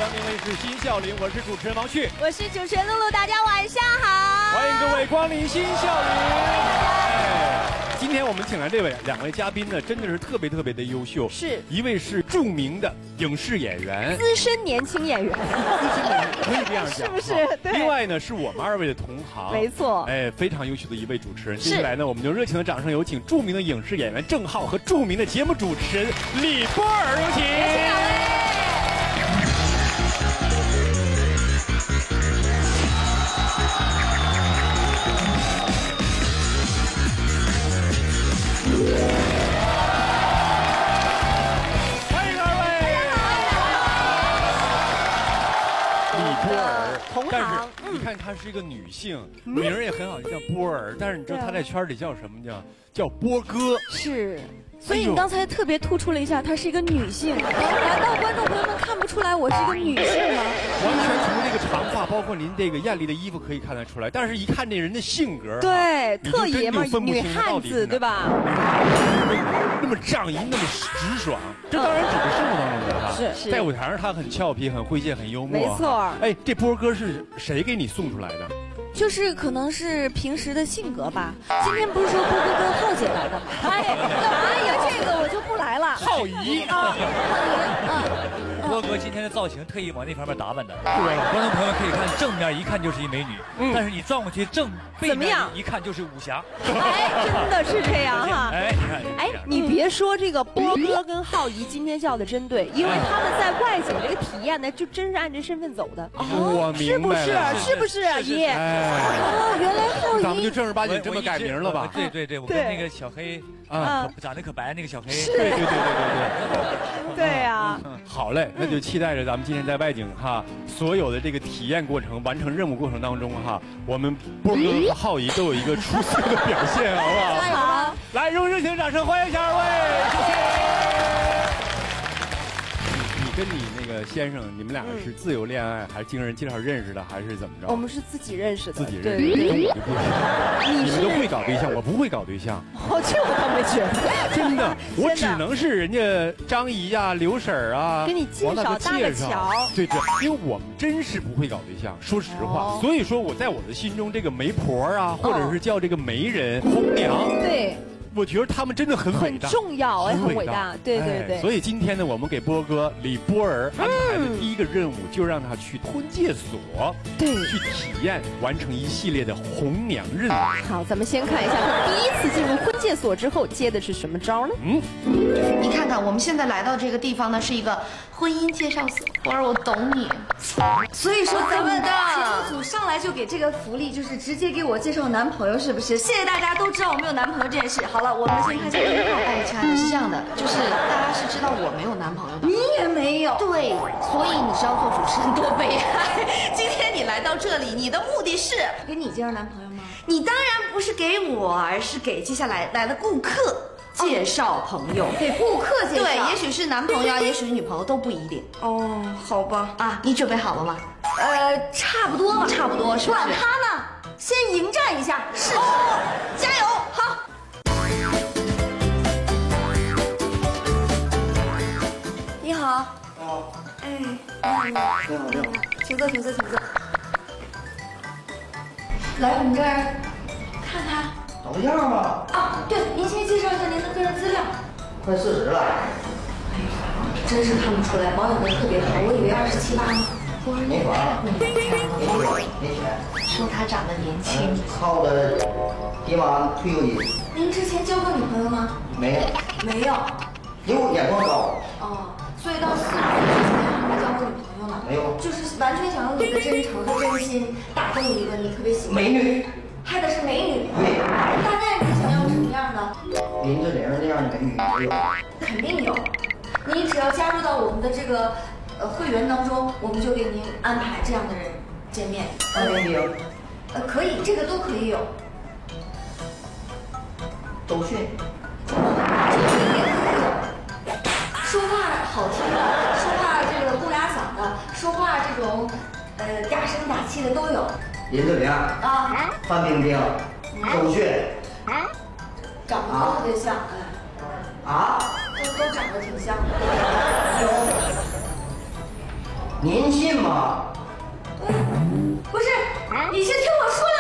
迎的是新笑林，我是主持人王旭， 我是主持人露露，大家晚上好， 欢迎各位光临新笑林。今天我们请来这两位嘉宾呢，真的是特别的优秀。 是， 一位是著名的影视演员， 资深年轻演员， 可以这样讲， 是不是？对。 另外呢，是我们二位的同行， 没错。 哎，非常优秀的一位主持人。接下来呢，我们就热情的掌声有请著名的影视演员郑浩和著名的节目主持人李波儿，有请。 有请两位。 欢迎二位！李波儿， 同行。 但是你看她是一个女性，名儿也很好，叫波儿。但是你知道她在圈里叫什么？叫波哥。 是。所以你刚才特别突出了一下，她是一个女性，难道观众朋友们看不出来我是一个女性吗？ 完全从这个长发，包括您这个艳丽的衣服可以看得出来，但是一看这人的性格， 对，特爷们儿，女汉子，对吧？ 那么仗义，那么直爽，这当然只是生活当中的他。 是， 在舞台上他很俏皮，很诙谐，很幽默。 没错。 哎，这波哥是谁给你送出来的？ 就是可能是平时的性格吧。今天不是说波哥跟浩姐来的吗？哎呀，这个我就不来了。 浩姨啊，浩姨啊。 波哥今天的造型特意往那方面打扮的，观众朋友们可以看，正面一看就是一美女，但是你转过去正背面一看就是武侠。 哎，真的是这样哈。 哎，你看， 哎，你别说这个波哥跟浩姨今天叫的真对，因为他们在外景这个体验呢，就真是按这身份走的。 我明白了， 是不是啊，姨？哦，原来浩姨， 咱们就正儿八经这么改名了吧？ 对，我跟那个小黑啊，长得可白那个小黑。 对。 对呀。 好嘞，那就期待着咱们今天在外景哈，所有的这个体验过程、完成任务过程当中哈，我们波哥和浩姨都有一个出色的表现，好不好？ 加油！ 来，用热情掌声欢迎一下二位，谢谢。你跟你那个先生，你们两个是自由恋爱，还是经人介绍认识的，还是怎么着？ 我们是自己认识的。 自己认识的，对。你们都会搞对象，我不会搞对象。 哦，这我倒没觉得。 真的，我只能是人家张姨呀、刘婶儿啊， 给你介绍搭个桥。 对，因为我们真是不会搞对象，说实话。所以说，我在我的心中，这个媒婆啊，或者是叫这个媒人、红娘， 对。 我觉得他们真的很伟大， 很重要，很伟大，对。 所以今天呢，我们给波哥李波儿安排的第一个任务，就让他去婚介所， 对， 去体验完成一系列的红娘任务。 好，咱们先看一下他第一次进入婚介所之后接的是什么招呢？ 你看看，我们现在来到这个地方呢，是一个婚姻介绍所。波儿，我懂你。 所以说咱们的节目组上来就给这个福利，就是直接给我介绍男朋友，是不是？谢谢大家都知道我没有男朋友这件事。好了，我们先看一下1号。 哎，亲爱的，是这样的，就是大家是知道我没有男朋友的， 你也没有。 对，所以你知道做主持人多悲哀。今天你来到这里，你的目的是给你介绍男朋友吗？ 你当然不是给我，而是给接下来来的顾客介绍朋友， 给顾客介绍。 对，也许是男朋友啊，也许是女朋友，都不一定。 哦，好吧。 啊，你准备好了吗？ 差不多吧。 差不多，是不是？ 管他呢，先迎战一下。是。 哦，加油！好。 你好。 哦。 哎，你好。请坐。来我们这儿看看。 找对象吧。 啊，对，您先介绍一下您的个人资料。 快40了。 哎呀，真是看不出来，保养的特别好，我以为27、28呢。 没法。没钱。 说他长得年轻。 靠的起码退休金。 您之前交过女朋友吗？ 没有。 没有。 有眼光高。 哦，所以到40岁之前还没交过女朋友呢。 没有。 就是完全想用你的真诚和真心打动一个你特别喜欢美女。 拍的是美女。 对。 大概你想要什么样的？ 林志玲这样的美女都有。 肯定有。你只要加入到我们的这个会员当中，我们就给您安排这样的人见面。 当兵。 可以，这个都可以有。 周迅。 这个也可以有。说话好听的，说话这个不哑嗓的，说话这种嗲声嗲气的都有。 林志玲啊， 范冰冰，周迅， 长得都特别像， 啊， 都长得挺像的。 您信吗？ 不是，你先听我说两